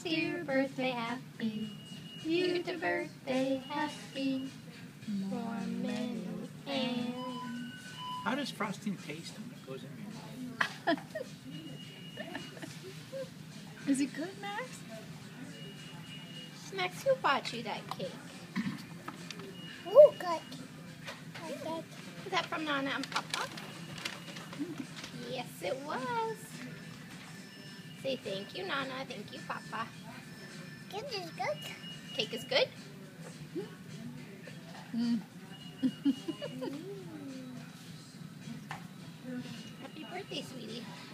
dear birthday happy. You the birthday happy. For many hands. How does frosting taste when it goes in your mouth? Is it good, Max? Max, who bought you that cake? Oh, good. Okay. Was that from Nana and Papa? Yes, it was. Say thank you, Nana. Thank you, Papa. This is good. Cake is good? Happy birthday, sweetie.